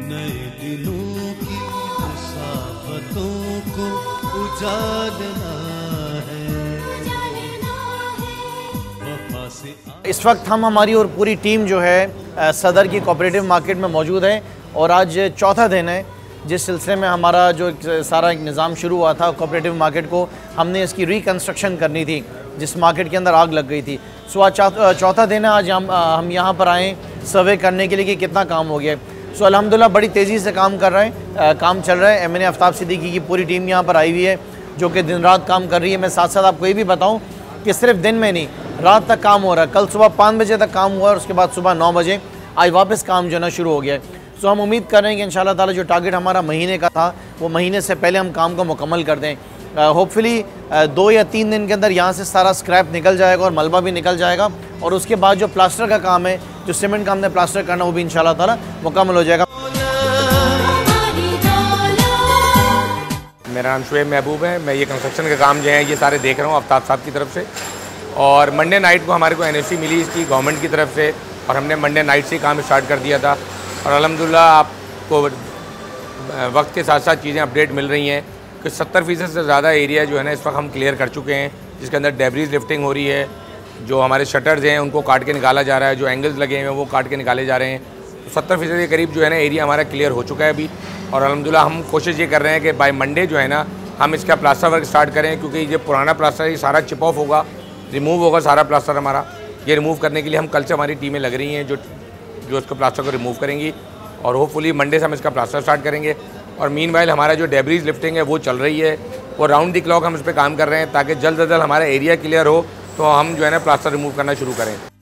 नए दिनों की मुसाफतों को उजालना है, वफा से। इस वक्त हम हमारी और पूरी टीम जो है सदर की कोऑपरेटिव मार्केट में मौजूद है और आज चौथा दिन है जिस सिलसिले में हमारा जो सारा एक निज़ाम शुरू हुआ था कोऑपरेटिव मार्केट को हमने इसकी रिकन्स्ट्रक्शन करनी थी जिस मार्केट के अंदर आग लग गई थी। सो आज चौथा दिन है। आज हम यहाँ पर आए सर्वे करने के लिए कि कितना काम हो गया है। सो अल्हम्दुलिल्लाह बड़ी तेज़ी से काम कर रहे हैं, काम चल रहा है। MNA आफ्ताब सिद्दीकी की पूरी टीम यहाँ पर आई हुई है जो कि दिन रात काम कर रही है। मैं साथ साथ आपको ये भी बताऊँ कि सिर्फ दिन में नहीं रात तक काम हो रहा है। कल सुबह 5 बजे तक काम हुआ और उसके बाद सुबह 9 बजे आज वापस काम जो है ना शुरू हो गया है। सो हम उम्मीद कर रहे हैं कि इंशाल्लाह ताला जो टारगेट हमारा महीने का था वो महीने से पहले हम काम को मुकम्मल कर दें। होपफुली 2 या 3 दिन के अंदर यहाँ से सारा स्क्रैप निकल जाएगा और मलबा भी निकल जाएगा और उसके बाद जो प्लास्टर का काम है, जो सीमेंट का हमने प्लास्टर करना, वो भी इंशाल्लाह ताला मुकम्मल हो जाएगा। मेरा नाम शुएब महबूब है। मैं ये कंस्ट्रक्शन का काम जो है ये सारे देख रहा हूँ आफ्ताब साहब की तरफ से। और मंडे नाइट को हमारे को NOC मिली इसकी गवर्नमेंट की तरफ से और हमने मंडे नाइट से काम स्टार्ट कर दिया था। और अल्हम्दुलिल्लाह आपको वक्त के साथ साथ चीज़ें अपडेट मिल रही हैं कि 70% से ज़्यादा एरिया जो है ना इस वक्त हम क्लियर कर चुके हैं, जिसके अंदर डेब्रीज लिफ्टिंग हो रही है। जो हमारे शटर्स हैं उनको काट के निकाला जा रहा है, जो एंगल्स लगे हैं वो काट के निकाले जा रहे हैं। तो 70% के करीब जो है ना एरिया हमारा क्लियर हो चुका है अभी। और अल्हम्दुलिल्लाह हम कोशिश ये कर रहे हैं कि बाय मंडे जो है ना हम इसका प्लास्टर वर्क स्टार्ट करें, क्योंकि ये पुराना प्लास्टर ये सारा चिप ऑफ होगा, रिमूव होगा सारा प्लास्टर हमारा। ये रिमूव करने के लिए हम कल से हमारी टीमें लग रही हैं जो इसको प्लास्टर को रिमूव करेंगी और होपफुली मंडे से हम इसका प्लास्टर स्टार्ट करेंगे। और मीनवाइल हमारा जो डेब्रीज लिफ्टिंग है वो चल रही है, वो राउंड द क्लॉक हम इस पर काम कर रहे हैं ताकि जल्द से जल्द हमारा एरिया क्लियर हो तो हम जो है ना प्लास्टर रिमूव करना शुरू करें।